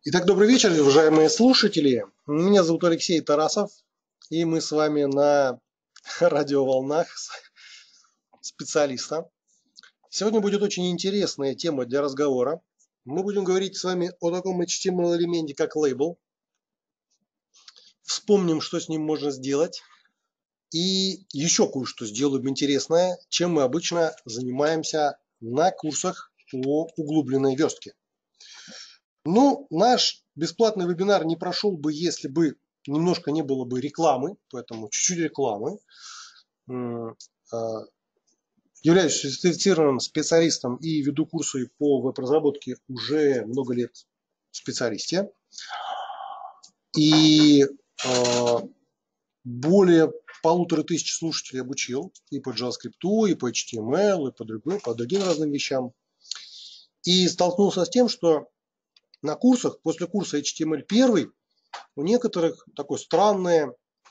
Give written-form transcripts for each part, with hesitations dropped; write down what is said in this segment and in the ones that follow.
Итак, добрый вечер, уважаемые слушатели. Меня зовут Алексей Тарасов, и мы с вами на радиоволнах специалиста. Сегодня будет очень интересная тема для разговора. Мы будем говорить с вами о таком HTML-элементе, как лейбл. Вспомним, что с ним можно сделать. И еще кое-что сделаем интересное, чем мы обычно занимаемся на курсах по углубленной верстке. Ну, наш бесплатный вебинар не прошел бы, если бы немножко не было бы рекламы, поэтому чуть-чуть рекламы. Являюсь сертифицированным специалистом и веду курсы по веб-разработке уже много лет в специалисте. И более 1500 слушателей обучил и по JavaScript, и по HTML, и по другим разным вещам. И столкнулся с тем, что на курсах, после курса HTML1, у некоторых такое странное,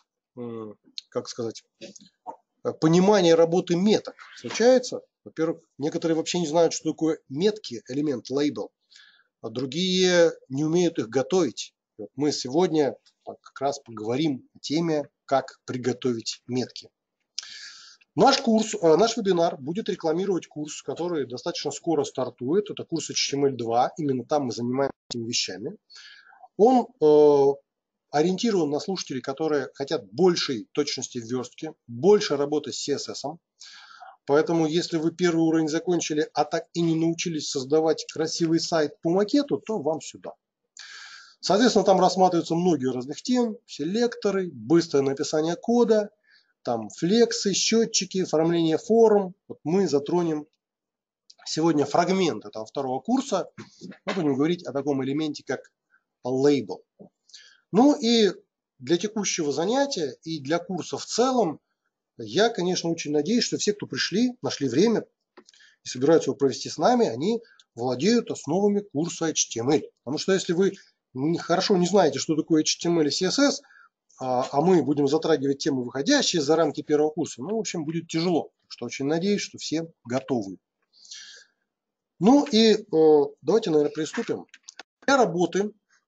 как сказать, понимание работы меток случается. Во-первых, некоторые вообще не знают, что такое метки, элемент, лейбл, а другие не умеют их готовить. Вот мы сегодня как раз поговорим о теме, как приготовить метки. Наш вебинар будет рекламировать курс, который достаточно скоро стартует. Это курс HTML2. Именно там мы занимаемся этими вещами. Он ориентирован на слушателей, которые хотят большей точности в верстке, больше работы с CSS. Поэтому, если вы первый уровень закончили, а так и не научились создавать красивый сайт по макету, то вам сюда. Соответственно, там рассматриваются многие разных тем, селекторы, быстрое написание кода, там флексы, счетчики, оформление форм. Вот мы затронем сегодня фрагмент этого второго курса. Мы будем говорить о таком элементе, как label. Ну и для текущего занятия и для курса в целом, я, конечно, очень надеюсь, что все, кто пришли, нашли время и собираются его провести с нами, они владеют основами курса HTML. Потому что если вы хорошо не знаете, что такое HTML и CSS, а мы будем затрагивать темы, выходящие за рамки первого курса, ну, в общем, будет тяжело. Так что очень надеюсь, что все готовы. Ну и давайте, наверное, приступим. Для работы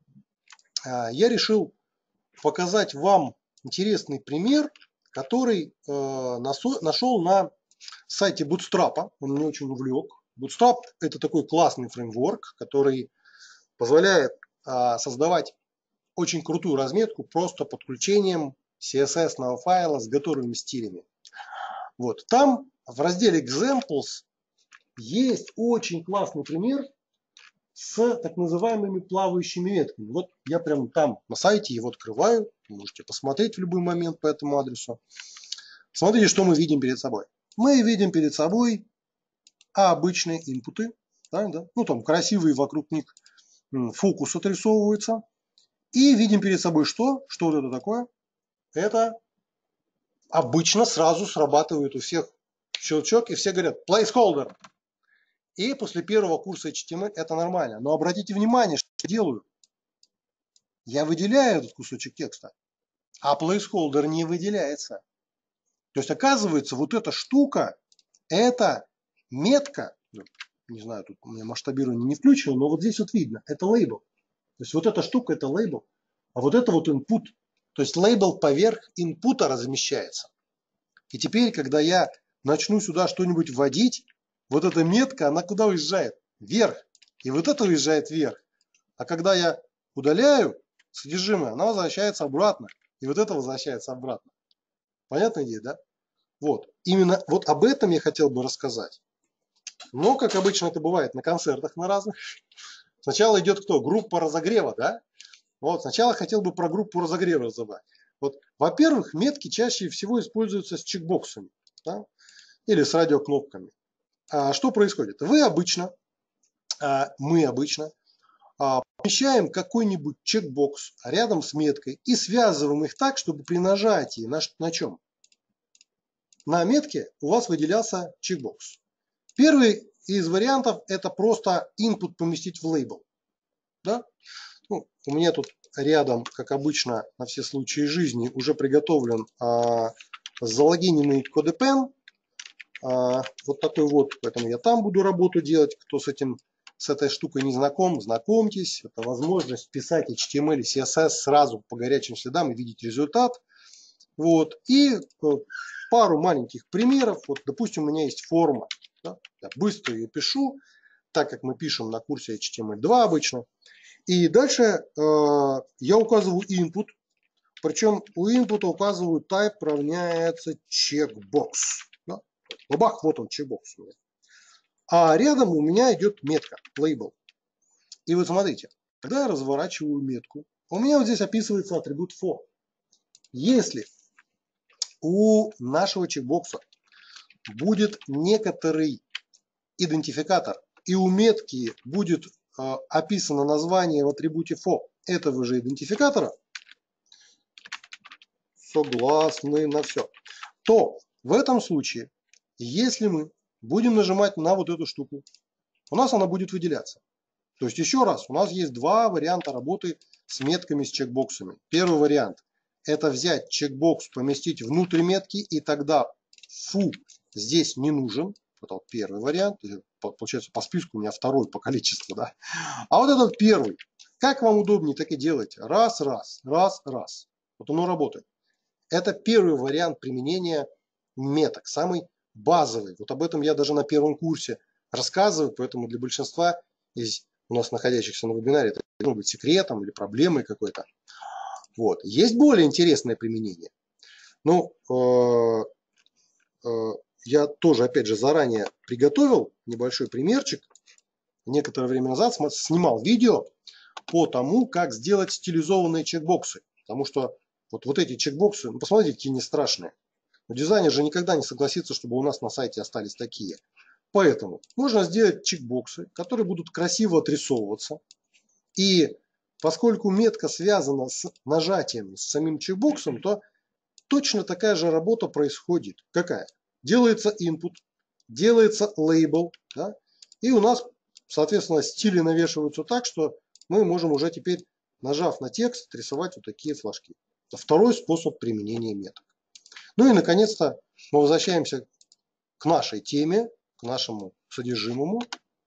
я решил показать вам интересный пример, который нашел на сайте Bootstrap. Он меня очень увлек. Bootstrap – это такой классный фреймворк, который позволяет создавать очень крутую разметку просто подключением CSS-ного файла с готовыми стилями. Вот. Там в разделе Examples есть очень классный пример с так называемыми плавающими метками. Вот я прямо там на сайте его открываю. Можете посмотреть в любой момент по этому адресу. Смотрите, что мы видим перед собой. Мы видим перед собой обычные инпуты. Да. Ну, там красивые вокруг них фокус отрисовывается. И видим перед собой что? Что вот это такое? Это обычно сразу срабатывает у всех щелчок, и все говорят placeholder. И после первого курса HTML это нормально. Но обратите внимание, что я делаю. Я выделяю этот кусочек текста, а placeholder не выделяется. То есть оказывается, вот эта штука, это метка. Не знаю, тут у меня масштабирование не включено, но вот здесь вот видно, это лейбл. То есть вот эта штука это лейбл, а вот это вот input. То есть лейбл поверх инпута размещается. И теперь, когда я начну сюда что-нибудь вводить, вот эта метка, она куда уезжает? Вверх. И вот это уезжает вверх. А когда я удаляю содержимое, она возвращается обратно. И вот это возвращается обратно. Понятная идея, да? Вот. Именно вот об этом я хотел бы рассказать. Но, как обычно это бывает на концертах на разных, сначала идет кто? Группа разогрева, да? Вот, сначала хотел бы про группу разогрева разобрать. Вот, во-первых, метки чаще всего используются с чекбоксами, да? Или с радиокнопками. Что происходит? Мы обычно помещаем какой-нибудь чекбокс рядом с меткой и связываем их так, чтобы при нажатии на чем? На метке у вас выделялся чекбокс. Первый из вариантов это просто input поместить в лейбл. Да? Ну, у меня тут рядом, как обычно, на все случаи жизни уже приготовлен залогиненный CodePen. Вот такой вот, поэтому я там буду работу делать, кто с этим с этой штукой не знаком, знакомьтесь. Это возможность писать HTML и CSS сразу по горячим следам и видеть результат. Вот. И пару маленьких примеров. Вот, допустим, у меня есть форма. Да? Я быстро ее пишу, так как мы пишем на курсе HTML2 обычно. И дальше я указываю input. Причем у input указываю type равняется checkbox. Да? Бабах, вот он, checkbox у меня. А рядом у меня идет метка, label. И вот смотрите, когда я разворачиваю метку, у меня вот здесь описывается атрибут for. Если у нашего чекбокса будет некоторый идентификатор, и у метки будет описано название в атрибуте for этого же идентификатора, согласны на все, то в этом случае, если мы будем нажимать на вот эту штуку, у нас она будет выделяться. То есть еще раз, у нас есть два варианта работы с метками, с чекбоксами. Первый вариант – это взять чекбокс, поместить внутрь метки, и тогда фу здесь не нужен. Это вот первый вариант. Получается, по списку у меня второй по количеству. Да? А вот этот первый. Как вам удобнее, так и делайте. Раз, раз, раз, раз. Вот оно работает. Это первый вариант применения меток, самый базовый. Вот об этом я даже на первом курсе рассказываю, поэтому для большинства из у нас находящихся на вебинаре это может быть секретом или проблемой какой-то. Вот. Есть более интересное применение. Ну, я тоже, опять же, заранее приготовил небольшой примерчик. Некоторое время назад снимал видео по тому, как сделать стилизованные чекбоксы. Потому что вот эти чекбоксы, ну, посмотрите, какие они страшные. Но дизайнер же никогда не согласится, чтобы у нас на сайте остались такие. Поэтому можно сделать чекбоксы, которые будут красиво отрисовываться. И поскольку метка связана с нажатием, с самим чекбоксом, то точно такая же работа происходит. Какая? Делается input, делается label, да? И у нас, соответственно, стили навешиваются так, что мы можем уже теперь, нажав на текст, рисовать вот такие флажки. Это второй способ применения меток. Ну и, наконец-то, мы возвращаемся к нашей теме, к нашему содержимому,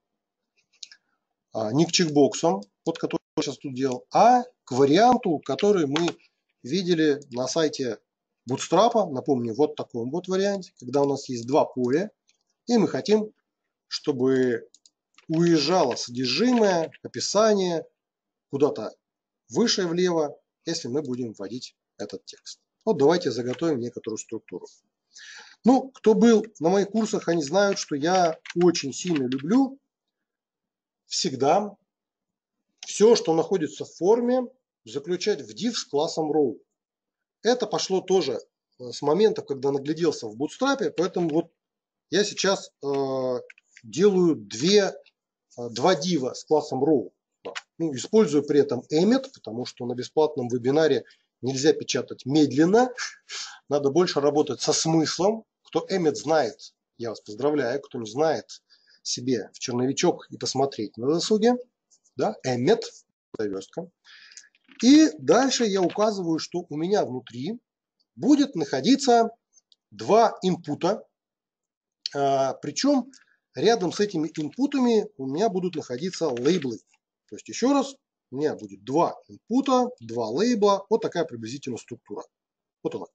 не к чекбоксам, вот который я сейчас тут делал, а к варианту, который мы видели на сайте Bootstrap. Напомню, вот в таком вот варианте, когда у нас есть два поля, и мы хотим, чтобы уезжало содержимое, описание куда-то выше влево, если мы будем вводить этот текст. Вот давайте заготовим некоторую структуру. Ну, кто был на моих курсах, они знают, что я очень сильно люблю всегда все, что находится в форме, заключать в div с классом row. Это пошло тоже с момента, когда нагляделся в Bootstrap, поэтому вот я сейчас делаю два дива с классом row. Ну, использую при этом emmet, потому что на бесплатном вебинаре нельзя печатать медленно, надо больше работать со смыслом. Кто emmet знает, я вас поздравляю, кто не знает, себе в черновичок и посмотреть на досуге. Да, emmet, верстка. И дальше я указываю, что у меня внутри будет находиться два инпута. Причем рядом с этими инпутами у меня будут находиться лейблы. То есть еще раз, у меня будет два инпута, два лейбла. Вот такая приблизительно структура. Вот она.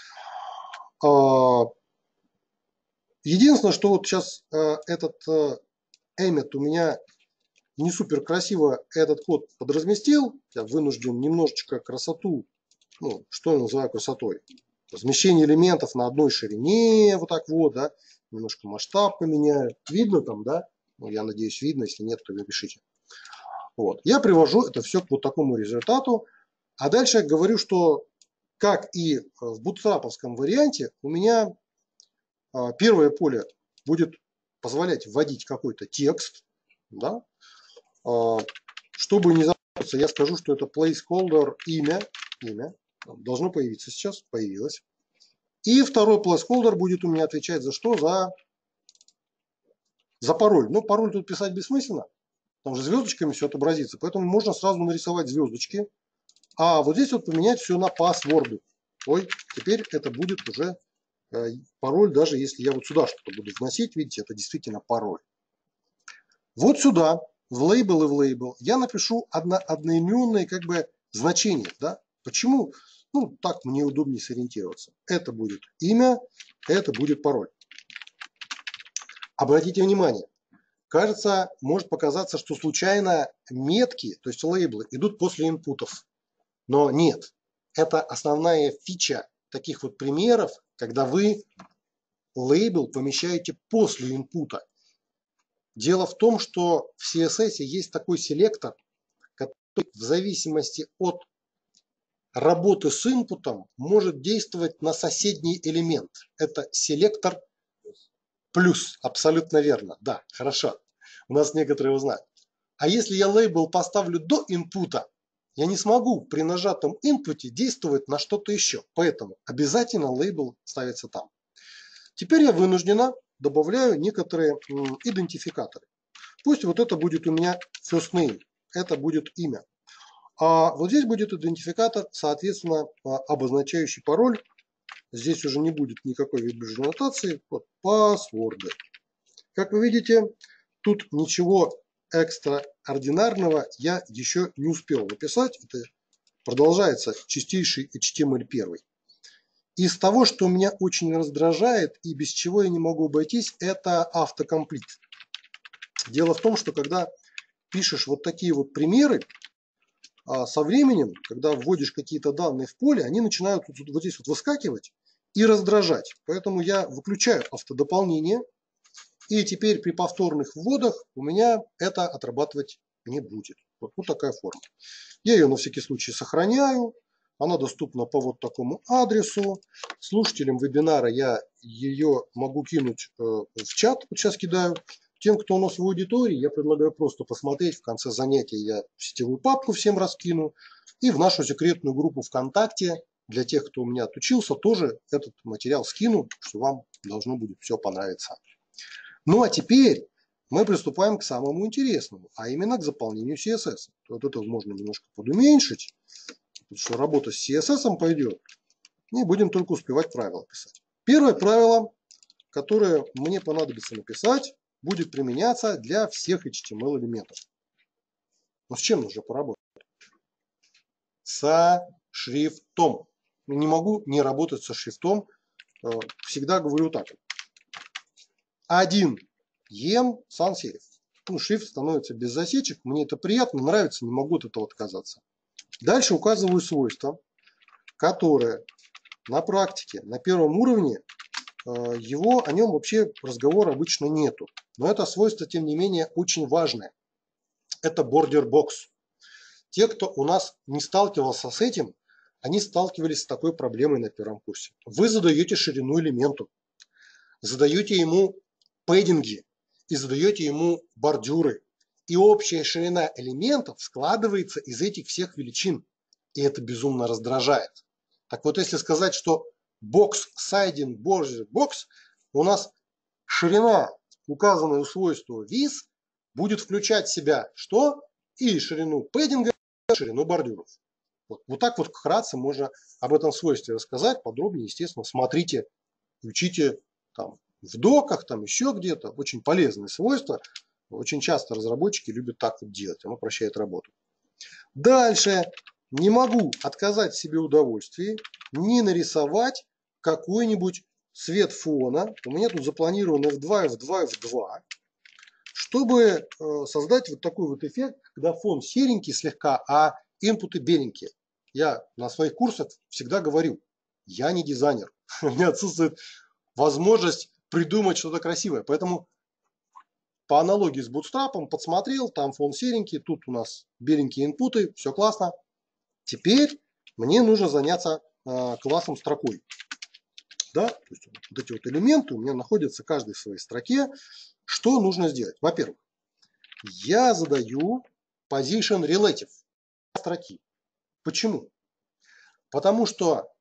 Единственное, что вот сейчас этот emmet у меня не супер красиво этот код подразместил. Я вынужден немножечко красоту, ну, что я называю красотой. Размещение элементов на одной ширине, вот так вот, да. Немножко масштаб поменяю. Видно там, да? Ну, я надеюсь, видно. Если нет, то напишите. Вот. Я привожу это все к вот такому результату. А дальше я говорю, что как и в бутстрап'овском варианте, у меня первое поле будет позволять вводить какой-то текст. Да? Чтобы не запутаться, я скажу, что это placeholder имя. Должно появиться сейчас. Появилось. И второй placeholder будет у меня отвечать за что? За пароль. Но пароль тут писать бессмысленно. Там же звездочками все отобразится. Поэтому можно сразу нарисовать звездочки. А вот здесь вот поменять все на password. Ой, теперь это будет уже пароль, даже если я вот сюда что-то буду вносить. Видите, это действительно пароль. Вот сюда в лейбл и в лейбл я напишу одноименные как бы значения. Да? Почему? Ну, так мне удобнее сориентироваться. Это будет имя, это будет пароль. Обратите внимание, кажется, может показаться, что случайно метки, то есть лейблы, идут после инпутов. Но нет. Это основная фича таких вот примеров, когда вы лейбл помещаете после инпута. Дело в том, что в CSS есть такой селектор, который в зависимости от работы с инпутом может действовать на соседний элемент. Это селектор плюс. Абсолютно верно. Да, хорошо. У нас некоторые узнают. А если я лейбл поставлю до инпута, я не смогу при нажатом инпуте действовать на что-то еще. Поэтому обязательно лейбл ставится там. Теперь я вынужденно добавляю некоторые идентификаторы. Пусть вот это будет у меня first name. Это будет имя. А вот здесь будет идентификатор, соответственно, обозначающий пароль. Здесь уже не будет никакой веб-биржевой нотации. Вот паспорты. Как вы видите, тут ничего экстраординарного я еще не успел написать. Это продолжается чистейший HTML5. Из того, что меня очень раздражает и без чего я не могу обойтись, это автокомплит. Дело в том, что когда пишешь вот такие вот примеры, со временем, когда вводишь какие-то данные в поле, они начинают вот здесь вот выскакивать и раздражать. Поэтому я выключаю автодополнение. И теперь при повторных вводах у меня это отрабатывать не будет. Вот такая форма. Я ее на всякий случай сохраняю. Она доступна по вот такому адресу. Слушателям вебинара я ее могу кинуть в чат. Вот сейчас кидаю. Тем, кто у нас в аудитории, я предлагаю просто посмотреть. В конце занятия я сетевую папку всем раскину. И в нашу секретную группу ВКонтакте для тех, кто у меня отучился, тоже этот материал скину, что вам должно будет все понравиться. Ну а теперь мы приступаем к самому интересному, а именно к заполнению CSS. Вот это можно немножко подуменьшить, потому что работа с CSS пойдет, и будем только успевать правила писать. Первое правило, которое мне понадобится написать, будет применяться для всех HTML элементов. Но с чем нужно поработать? Со шрифтом. Не могу не работать со шрифтом. Всегда говорю так. 1 EM sans serif. Ну, шрифт становится без засечек. Мне это приятно, нравится, не могу от этого отказаться. Дальше указываю свойства, которые на практике, на первом уровне, о нем вообще разговора обычно нету. Но это свойство, тем не менее, очень важное. Это border box. Те, кто у нас не сталкивался с этим, они сталкивались с такой проблемой на первом курсе. Вы задаете ширину элементу, задаете ему пэддинги и задаете ему бордюры. И общая ширина элементов складывается из этих всех величин. И это безумно раздражает. Так вот, если сказать, что box, siding, border box, у нас ширина, указанная у свойства with, будет включать в себя что? И ширину пэддинга, и ширину бордюров. Вот так вот вкратце можно об этом свойстве рассказать. Подробнее, естественно, смотрите, учите там в доках, там еще где-то. Очень полезное свойство. Очень часто разработчики любят так вот делать. Оно упрощает работу. Дальше. Не могу отказать себе удовольствии не нарисовать какой-нибудь цвет фона. У меня тут запланировано F2, F2, F2. Чтобы создать вот такой вот эффект, когда фон серенький слегка, а инпуты беленькие. Я на своих курсах всегда говорю, я не дизайнер. У меня отсутствует возможность придумать что-то красивое. Поэтому по аналогии с Bootstrap подсмотрел, там фон серенький, тут у нас беленькие инпуты, все классно. Теперь мне нужно заняться классом строкой. Да? То есть вот эти вот элементы у меня находятся каждый в своей строке. Что нужно сделать? Во-первых, я задаю position relative строки. Почему? Потому что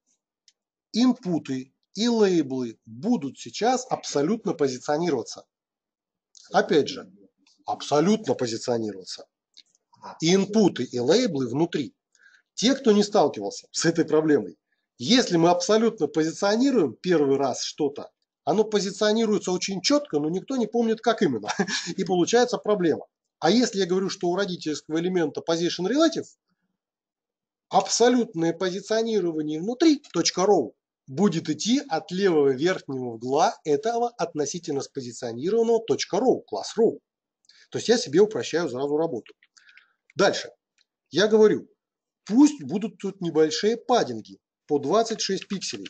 инпуты и лейблы будут сейчас абсолютно позиционироваться. Опять же, абсолютно позиционироваться. Инпуты и лейблы внутри. Те, кто не сталкивался с этой проблемой, если мы абсолютно позиционируем первый раз что-то, оно позиционируется очень четко, но никто не помнит, как именно. И получается проблема. А если я говорю, что у родительского элемента position relative, абсолютное позиционирование внутри .row будет идти от левого верхнего угла этого относительно спозиционированного .row, класс row. То есть я себе упрощаю сразу работу. Дальше. Я говорю, пусть будут тут небольшие паддинги по 26 пикселей.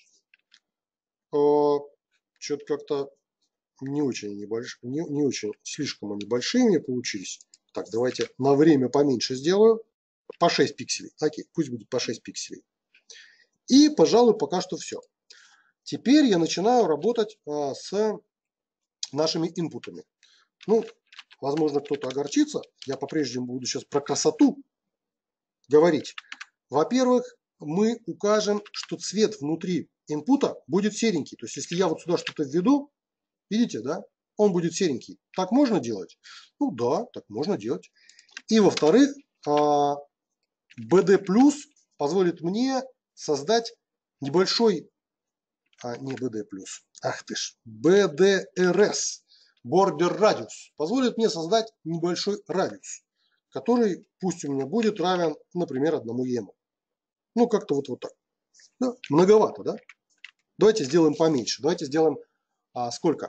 Что-то как-то не очень небольшие, не очень, слишком они большие мне получились. Так, давайте на время поменьше сделаю. По 6 пикселей. Окей, пусть будет по 6 пикселей. И, пожалуй, пока что все. Теперь я начинаю работать с нашими инпутами. Ну, возможно, кто-то огорчится. Я по-прежнему буду сейчас про красоту говорить. Во-первых, мы укажем, что цвет внутри инпута будет серенький. То есть, если я вот сюда что-то введу, видите, да, он будет серенький. Так можно делать? Ну да, так можно делать. И во-вторых, BD плюс позволит мне создать небольшой, не BD плюс, ах ты ж, BDRS, Border Radius, позволит мне создать небольшой радиус, который пусть у меня будет равен, например, 1 ему. Ну, как-то вот так. Да, многовато, да? Давайте сделаем поменьше. Давайте сделаем сколько?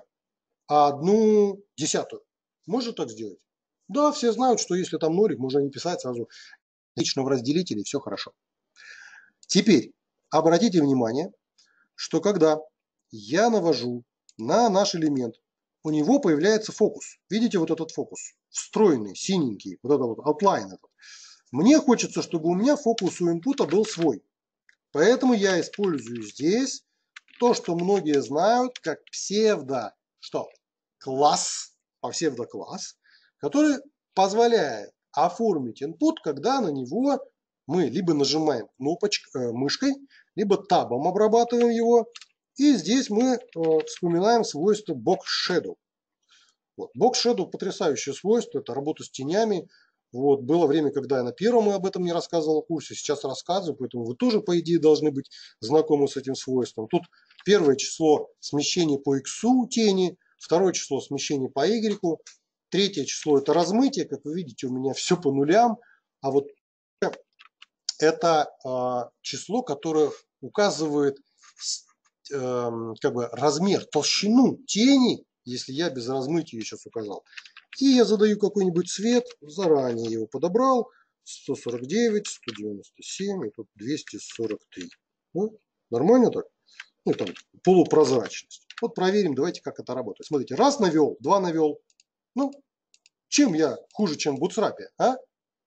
1/10. Можно так сделать? Да, все знают, что если там нолик, можно не писать сразу лично в разделителе, все хорошо. Теперь обратите внимание, что когда я навожу на наш элемент, у него появляется фокус. Видите вот этот фокус? Встроенный, синенький, вот этот вот outline этот. Мне хочется, чтобы у меня фокус у инпута был свой. Поэтому я использую здесь то, что многие знают как псевдокласс, псевдокласс, который позволяет оформить инпут, когда на него мы либо нажимаем мышкой, либо табом обрабатываем его. И здесь мы вспоминаем свойство Box Shadow. Вот. Box Shadow потрясающее свойство, это работа с тенями. Вот. Было время, когда я на первом об этом не рассказывал в курсе, сейчас рассказываю, поэтому вы тоже, по идее, должны быть знакомы с этим свойством. Тут первое число смещение по X тени, второе число смещение по Y, третье число это размытие, как вы видите, у меня все по нулям, а вот это число, которое указывает как бы размер, толщину тени, если я без размытия сейчас указал. И я задаю какой-нибудь цвет, заранее его подобрал, 149, 197 и тут 243. Ну, нормально так? Ну, там полупрозрачность. Вот проверим, давайте, как это работает. Смотрите, раз навел, два навел. Ну, чем я хуже, чем в Bootstrap, а?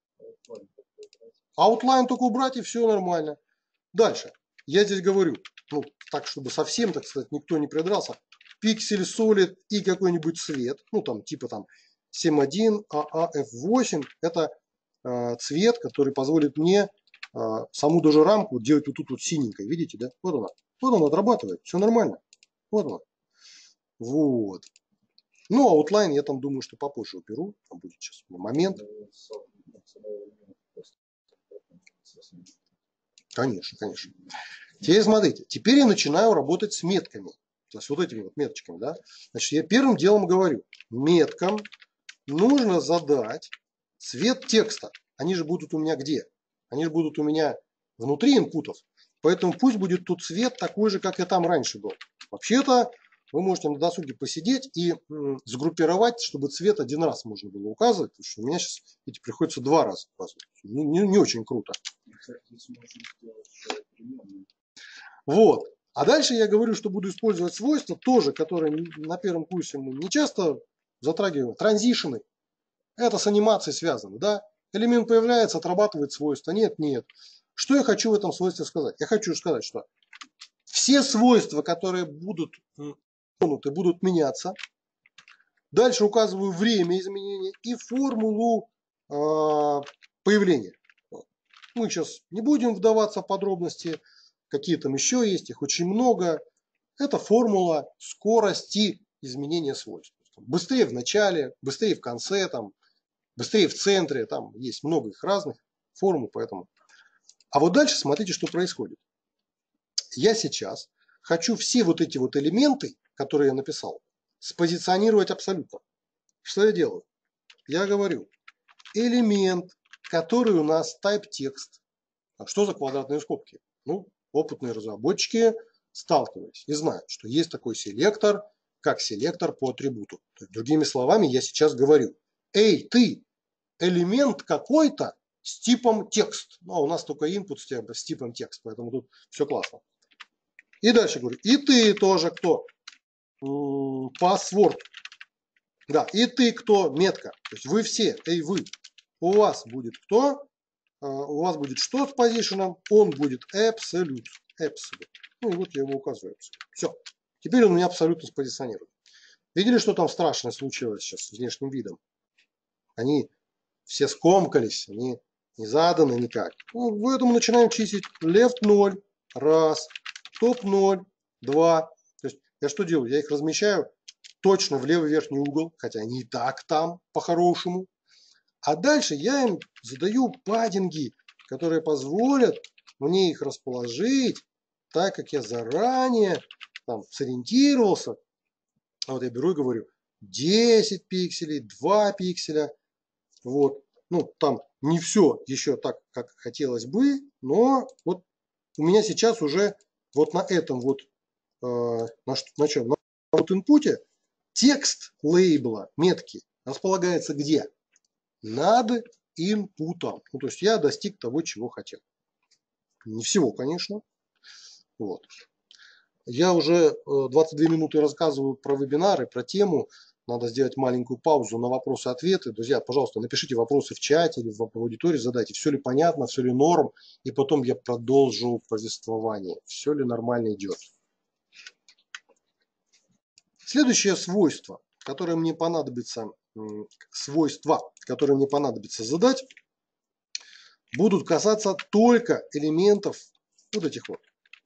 Outline только убрать, и все нормально. Дальше. Я здесь говорю, ну, так, чтобы совсем, так сказать, никто не придрался. Пиксель, Solid и какой-нибудь цвет. Ну, там, типа там 7.1, AAF8. Это цвет, который позволит мне саму даже рамку делать вот тут вот синенькой. Видите, да? Вот она. Вот она отрабатывает. Все нормально. Вот она. Вот. Ну, outline я там думаю, что попозже уберу. Там будет сейчас момент. Конечно, конечно. Теперь смотрите, теперь я начинаю работать с метками. То есть вот этими вот меточками, да. Значит, я первым делом говорю, меткам нужно задать цвет текста. Они же будут у меня где? Они же будут у меня внутри инпутов. Поэтому пусть будет тут цвет такой же, как и там раньше был. Вообще-то вы можете на досуге посидеть и сгруппировать, чтобы цвет один раз можно было указывать. Потому что у меня сейчас приходится два раза указывать. Не очень круто. Вот. А дальше я говорю, что буду использовать свойства тоже, которые на первом курсе мы не часто затрагиваем. Транзишены. Это с анимацией связано. Да? Элемент появляется, отрабатывает свойства. Нет, нет. Что я хочу в этом свойстве сказать? Я хочу сказать, что все свойства, которые будут тронуты, будут меняться. Дальше указываю время изменения и формулу появления. Мы сейчас не будем вдаваться в подробности. Какие там еще есть, их очень много. Это формула скорости изменения свойств. Быстрее в начале, быстрее в конце, там, быстрее в центре. Там есть много их разных формул, поэтому. А вот дальше смотрите, что происходит. Я сейчас хочу все вот эти вот элементы, которые я написал, спозиционировать абсолютно. Что я делаю? я говорю, элемент, который у нас type text. А что за квадратные скобки? Ну, опытные разработчики сталкивались и знают, что есть такой селектор, как селектор по атрибуту. То есть, другими словами, я сейчас говорю, эй, ты, элемент какой-то с типом текст. Ну, а у нас только input с типом текст, поэтому тут все классно. И дальше говорю, и ты тоже кто? Password. Да, и ты кто? Метка. То есть вы все, эй, вы. У вас будет кто? У вас будет что с позиционом? Он будет absolute. Absolute. Ну и вот я его указываю. Все. Теперь он у меня абсолютно спозиционирует. Видели, что там страшное случилось сейчас с внешним видом? Они все скомкались, они не заданы никак. Ну, поэтому начинаем чистить left 0, раз, топ 0, 2. То есть я что делаю? Я их размещаю точно в левый верхний угол, хотя они и так там по-хорошему. А дальше я им задаю паддинги, которые позволят мне их расположить, так как я заранее там сориентировался. А вот я беру и говорю 10 пикселей, 2 пикселя. Вот. Ну, там не все еще так, как хотелось бы, но вот у меня сейчас уже вот на этом вот, на чем? На вот инпуте текст лейбла, метки располагается где? Над инпутом. Ну, то есть я достиг того, чего хотел. Не всего, конечно. Вот. Я уже 22 минуты рассказываю про вебинары, про тему. Надо сделать маленькую паузу на вопросы-ответы. Друзья, пожалуйста, напишите вопросы в чате или в аудитории, задайте, все ли понятно, все ли норм. И потом я продолжу повествование. Все ли нормально идет. Следующее свойство, которое мне понадобится, свойства, которые мне понадобится задать, будут касаться только элементов вот этих вот.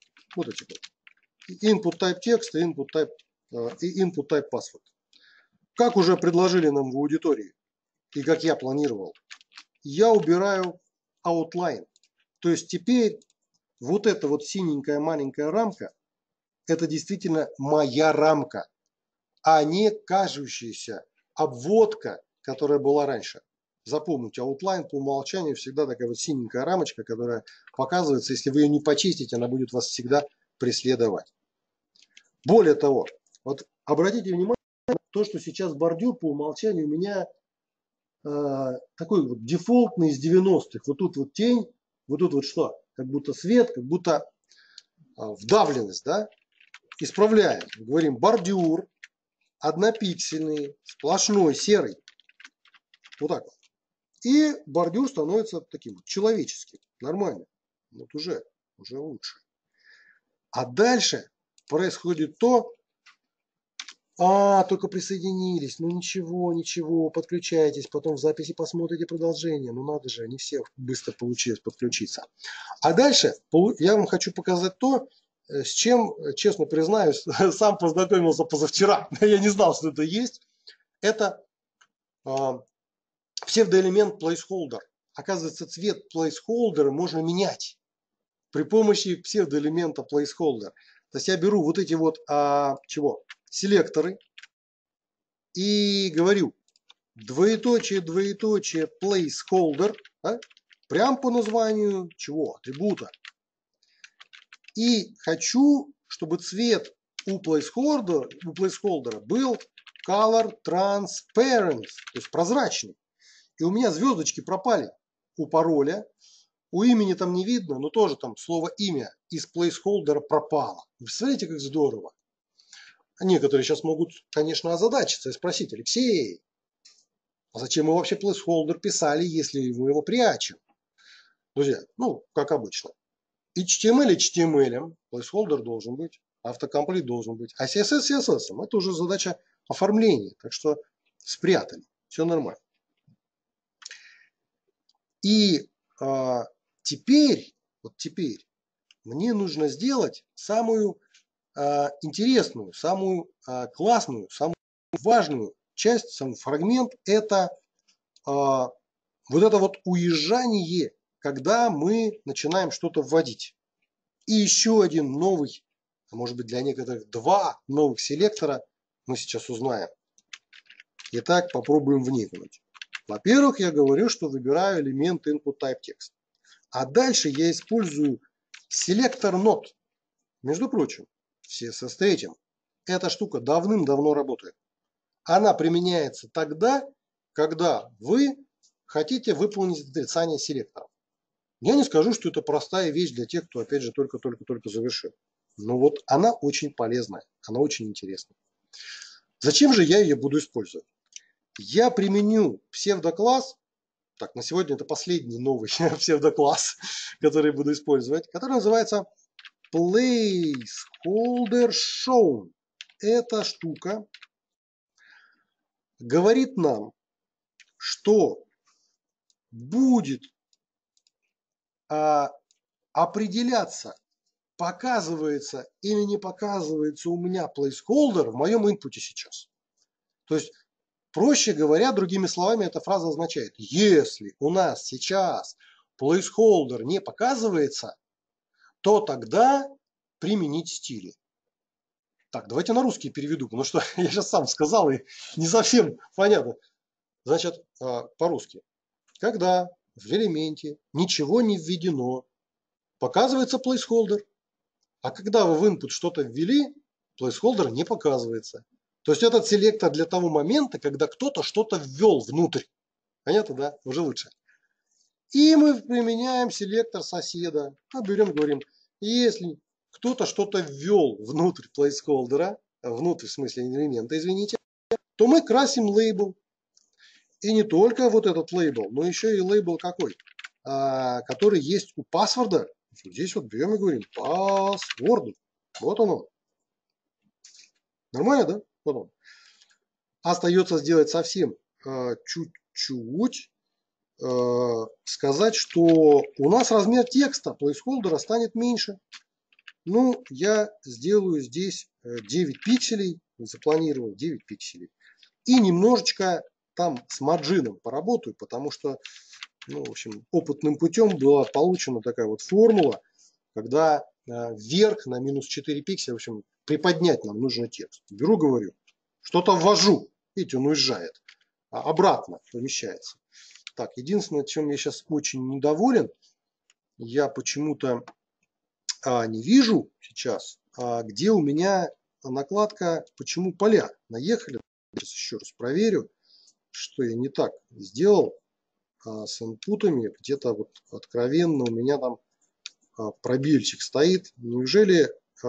Input type text и input type password. Как уже предложили нам в аудитории и как я планировал, я убираю outline. То есть теперь вот эта вот синенькая маленькая рамка, это действительно моя рамка, а не кажущаяся обводка, которая была раньше. Запомните, outline по умолчанию всегда такая вот синенькая рамочка, которая показывается, если вы ее не почистите, она будет вас всегда преследовать. Более того, вот обратите внимание на то, что сейчас бордюр по умолчанию у меня такой вот дефолтный из 90-х. Вот тут вот тень, вот тут вот что? Как будто свет, как будто вдавленность, да? Исправляем. Говорим бордюр однопиксельный, сплошной, серый. Вот так вот. И бордюр становится таким человеческим. Нормально. Вот уже лучше. А дальше происходит то, только присоединились, ну ничего, подключайтесь, потом в записи посмотрите продолжение, ну надо же, не все быстро получилось подключиться. А дальше я вам хочу показать то, с чем, честно признаюсь, сам познакомился позавчера, я не знал, что это есть. Это псевдоэлемент placeholder. Оказывается, цвет placeholder можно менять при помощи псевдоэлемента placeholder. То есть я беру вот эти вот селекторы и говорю двоеточие, placeholder, да, прям по названию чего? Атрибута. И хочу, чтобы цвет у placeholder был color transparent, то есть прозрачный. И у меня звездочки пропали у пароля, у имени там не видно, но тоже там слово имя из placeholder пропало. Вы представляете, как здорово? Некоторые сейчас могут, конечно, озадачиться и спросить: Алексей, а зачем мы вообще placeholder писали, если мы его прячем? Друзья, ну, как обычно. HTML HTML, placeholder должен быть, автокомплит должен быть. А CSS CSS, это уже задача оформления. Так что спрятали. Все нормально. И теперь мне нужно сделать самую интересную, самую классную, самую важную часть, самый фрагмент, это вот это вот уезжание, когда мы начинаем что-то вводить. И еще один новый, а может быть для некоторых два новых селектора мы сейчас узнаем. Итак, попробуем вникнуть. Во-первых, я говорю, что выбираю элемент input type text. А дальше я использую селектор node. Между прочим, в CSS3 эта штука давным-давно работает. Она применяется тогда, когда вы хотите выполнить отрицание селектора. Я не скажу, что это простая вещь для тех, кто, опять же, только-только завершил. Но вот она очень полезная, она очень интересная. Зачем же я ее буду использовать? Я применю псевдокласс, так, на сегодня это последний новый псевдокласс, который буду использовать, который называется placeholder shown. Эта штука говорит нам, что будет определяться, показывается или не показывается у меня placeholder в моем инпуте сейчас. То есть, проще говоря, другими словами, эта фраза означает, если у нас сейчас placeholder не показывается, то тогда применить стили. Так, давайте на русский переведу, потому что я сейчас сам сказал и не совсем понятно. Значит, по-русски. Когда в элементе ничего не введено, показывается placeholder. А когда вы в input что-то ввели, placeholder не показывается. То есть этот селектор для того момента, когда кто-то что-то ввел внутрь. Понятно, да? Уже лучше. И мы применяем селектор соседа. Берем, говорим, если кто-то что-то ввел внутрь placeholder, внутрь в смысле элемента, извините, то мы красим лейбл. И не только вот этот лейбл, но еще и лейбл какой? Который есть у паспорта. Здесь вот берем и говорим password. Вот оно. Нормально, да? Вот он. Остается сделать совсем чуть-чуть. Сказать, что у нас размер текста placeholder станет меньше. Ну, я сделаю здесь 9 пикселей. Запланировал 9 пикселей. И немножечко там с марджином поработаю, потому что, ну, в общем, опытным путем была получена такая вот формула, когда вверх на минус 4 пикселя, в общем, приподнять нам нужно текст. Беру, говорю, что-то ввожу, видите, он уезжает, обратно помещается. Так, единственное, чем я сейчас очень недоволен, я почему-то не вижу сейчас, где у меня накладка, почему поля наехали. Сейчас еще раз проверю, что я не так сделал с инпутами. Где-то вот откровенно у меня там пробельчик стоит. Неужели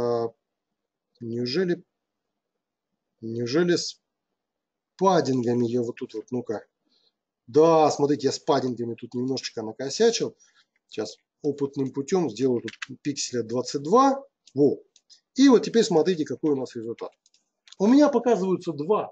с паддингами я вот тут вот, ну-ка. Да, смотрите, я с паддингами тут немножечко накосячил. Сейчас опытным путем сделаю тут пикселя 22. Во. И вот теперь смотрите, какой у нас результат. У меня показываются два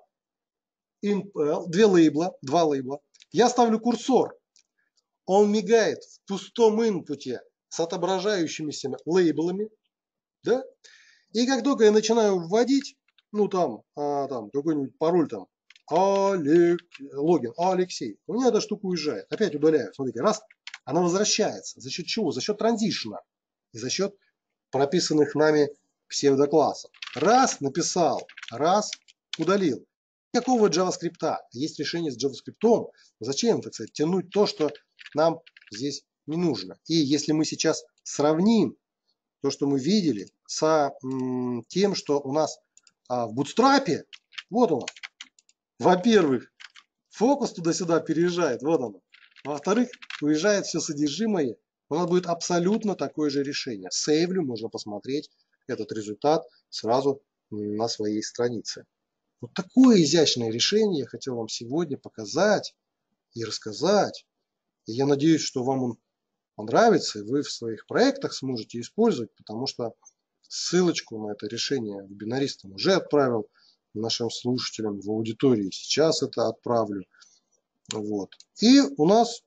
лейбла. Я ставлю курсор. Он мигает в пустом инпуте с отображающимися лейблами. Да? И как только я начинаю вводить, ну там какой-нибудь пароль там, логин, Алексей, у меня эта штука уезжает. Опять удаляю. Смотрите, раз, она возвращается. За счет чего? За счет транзишна. И за счет прописанных нами псевдоклассов. Раз написал, раз удалил. Никакого JavaScript. Есть решение с JavaScript. Зачем, так сказать, тянуть то, что нам здесь не нужно. И если мы сейчас сравним то, что мы видели, с тем, что у нас в Bootstrap, вот оно. Во-первых, фокус туда-сюда переезжает, вот оно. Во-вторых, уезжает все содержимое, у нас будет абсолютно такое же решение. Сейвлю, можно посмотреть этот результат сразу на своей странице. Вот такое изящное решение я хотел вам сегодня показать и рассказать. И я надеюсь, что вам он понравится, и вы в своих проектах сможете использовать, потому что ссылочку на это решение вебинаристам уже отправил нашим слушателям в аудитории. Сейчас это отправлю. Вот. И у нас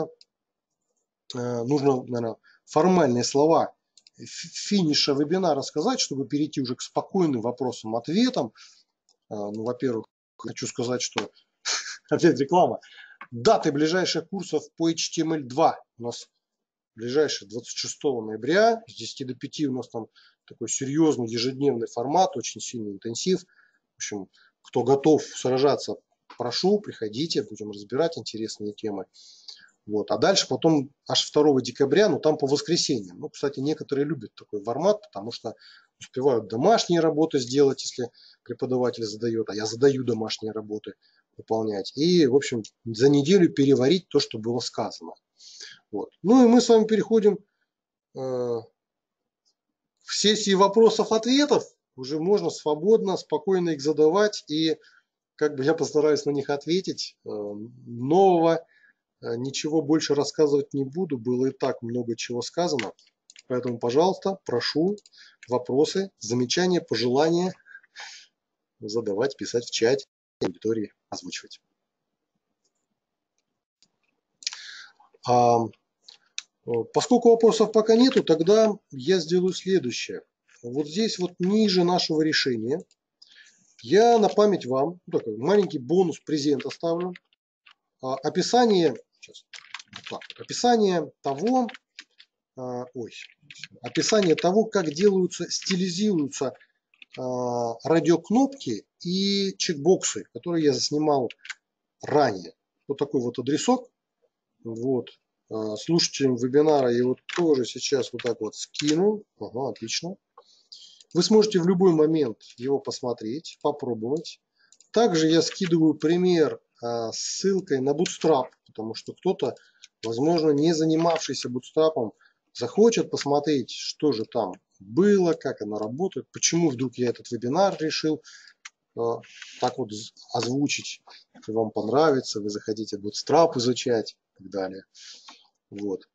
нужно, наверное, формальные слова финиша вебинара сказать, чтобы перейти уже к спокойным вопросам-ответам. Ну, во-первых, хочу сказать, что опять реклама. Даты ближайших курсов по HTML2 у нас ближайшие 26 ноября с 10 до 5 у нас там такой серьезный ежедневный формат, очень сильный интенсив. В общем, кто готов сражаться, прошу, приходите, будем разбирать интересные темы. Вот. А дальше потом аж 2 декабря, ну там по воскресеньям. Ну, кстати, некоторые любят такой формат, потому что успевают домашние работы сделать, если преподаватель задает, а я задаю домашние работы выполнять. И, в общем, за неделю переварить то, что было сказано. Вот. Ну и мы с вами переходим в сессии вопросов-ответов. Уже можно свободно, спокойно их задавать. И как бы я постараюсь на них ответить. Нового ничего больше рассказывать не буду. Было и так много чего сказано. Поэтому, пожалуйста, прошу вопросы, замечания, пожелания задавать, писать в чате, аудитории озвучивать. Поскольку вопросов пока нету, тогда я сделаю следующее. Вот здесь вот ниже нашего решения я на память вам такой маленький бонус презент оставлю. Описание, описание того, описание того, как делаются, стилизируются радиокнопки и чекбоксы, которые я заснимал ранее. Вот такой вот адресок. Вот. Слушателям вебинара я его тоже сейчас вот так вот скину. Ага, отлично. Вы сможете в любой момент его посмотреть, попробовать. Также я скидываю пример с ссылкой на Bootstrap, потому что кто-то, возможно, не занимавшийся Bootstrap, захочет посмотреть, что же там было, как оно работает, почему вдруг я этот вебинар решил так вот озвучить, если вам понравится, вы захотите Bootstrap изучать и так далее. Вот.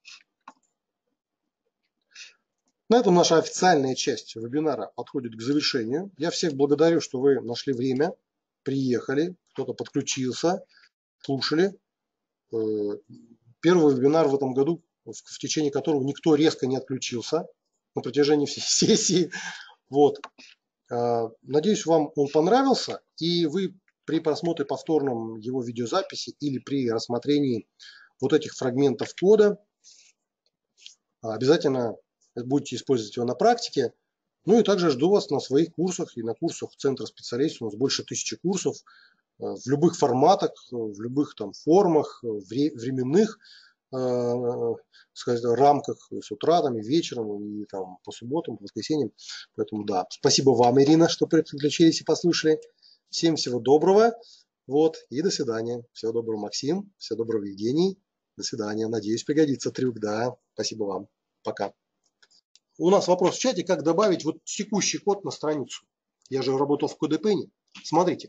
На этом наша официальная часть вебинара подходит к завершению. Я всех благодарю, что вы нашли время, приехали, кто-то подключился, слушали. Первый вебинар в этом году, в течение которого никто резко не отключился на протяжении всей сессии. Вот. Надеюсь, вам он понравился, и вы при просмотре повторном его видеозаписи или при рассмотрении вот этих фрагментов кода обязательно будете использовать его на практике. Ну и также жду вас на своих курсах и на курсах Центра специалистов. У нас больше 1000 курсов в любых форматах, в любых там формах, временных сказать, рамках, с утра там, и вечером, и там, по субботам, по воскресеньям. Поэтому да, спасибо вам, Ирина, что подключились и послушали. Всем всего доброго. Вот, и до свидания. Всего доброго, Максим. Всего доброго, Евгений. До свидания. Надеюсь, пригодится трюк. Да, спасибо вам. Пока. У нас вопрос в чате, как добавить вот текущий код на страницу. Я же работал в CodePenny. Смотрите.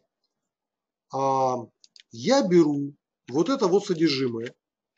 Я беру вот это вот содержимое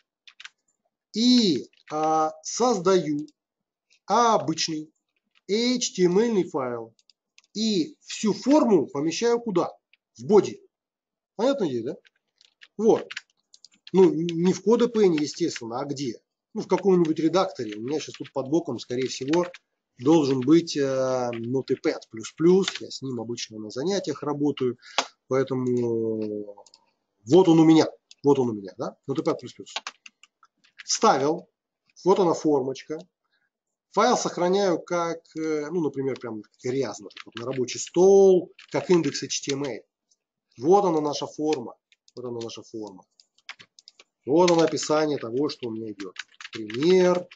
и создаю обычный HTML файл и всю форму помещаю куда? В боди. Понятно идея, да? Вот. Ну, не в CodePenny, естественно, а где? Ну, в каком-нибудь редакторе. У меня сейчас тут под боком, скорее всего, должен быть Notepad++. Я с ним обычно на занятиях работаю. Поэтому вот он у меня. Вот он у меня, да? Notepad++. Вставил. Вот она формочка. Файл сохраняю как, ну, например, прям грязно. На рабочий стол, как индекс HTML. Вот она наша форма. Вот она наша форма. Вот оно описание того, что у меня идет. Пример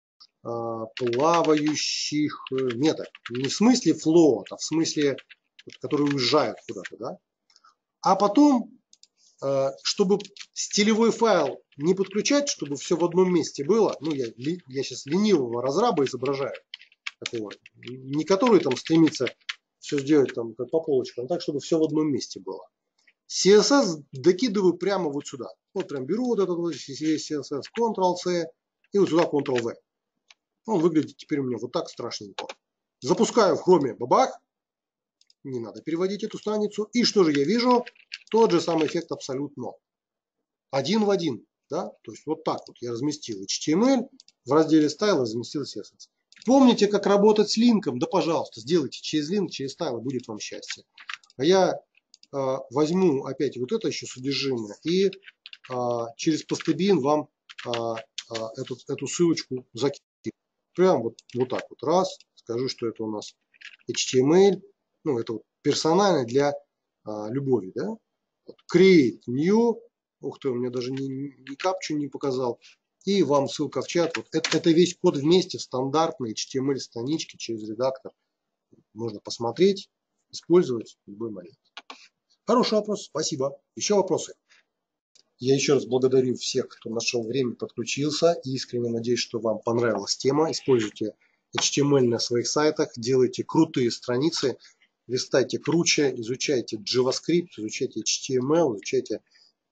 плавающих меток. Не в смысле float, а в смысле, которые уезжают куда-то. Да? А потом, чтобы стилевой файл не подключать, чтобы все в одном месте было, ну я сейчас ленивого разраба изображаю, такого, не который там стремится все сделать там как по полочкам, а так, чтобы все в одном месте было. CSS докидываю прямо вот сюда. Вот прям беру вот этот вот CSS, Ctrl-C и вот сюда Ctrl-V. Он выглядит теперь у меня вот так страшненько. Запускаю в Chrome, бабах. Не надо переводить эту страницу. И что же я вижу? Тот же самый эффект абсолютно. Один в один. Да? То есть вот так вот я разместил HTML, в разделе Style разместил CSS. Помните, как работать с линком? Да, пожалуйста, сделайте через линк, через Style, будет вам счастье. А я возьму опять вот это еще содержимое и через постебин вам эту ссылочку закину. Прям вот так вот. Раз. Скажу, что это у нас HTML. Ну, это вот персонально для любови. Да? Вот, create new. Ух ты, у меня даже ни капчу не показал. И вам ссылка в чат. Вот это весь код вместе в стандартной HTML-страничке через редактор. Можно посмотреть, использовать в любой момент. Хороший вопрос, спасибо. Еще вопросы? Я еще раз благодарю всех, кто нашел время, подключился. И искренне надеюсь, что вам понравилась тема. Используйте HTML на своих сайтах, делайте крутые страницы, листайте круче, изучайте JavaScript, изучайте HTML, изучайте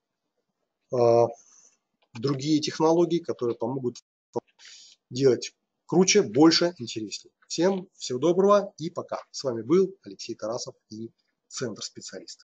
другие технологии, которые помогут делать круче, больше, интереснее. Всем всего доброго и пока. С вами был Алексей Тарасов и Центр специалистов.